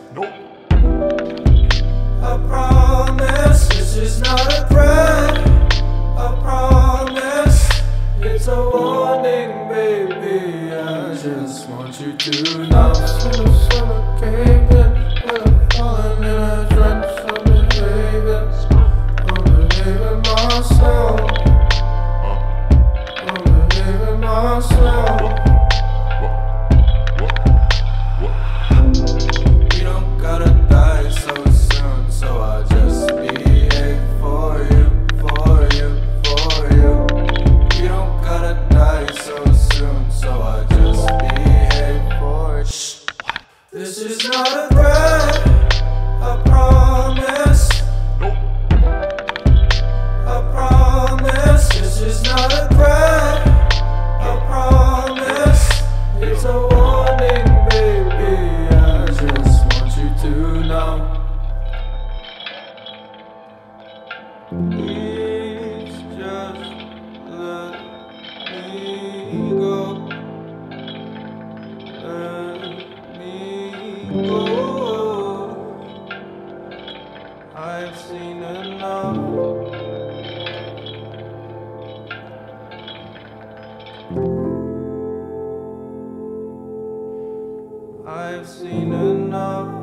I promise this is not a threat. I promise it's a warning, baby. I just want you to know. When the summer came in, when I'm falling in a drench, I'm behaving myself. I'm behaving myself. You don't gotta die so soon, so I just behave for you, for you, for you. You don't gotta die so soon, so I just behave for you. Shh. This is not a threat, I promise. I promise this is not a threat. I promise it's a warning, baby. I just want you to know. Please just let me go. Let me go. I've seen enough. I've seen enough.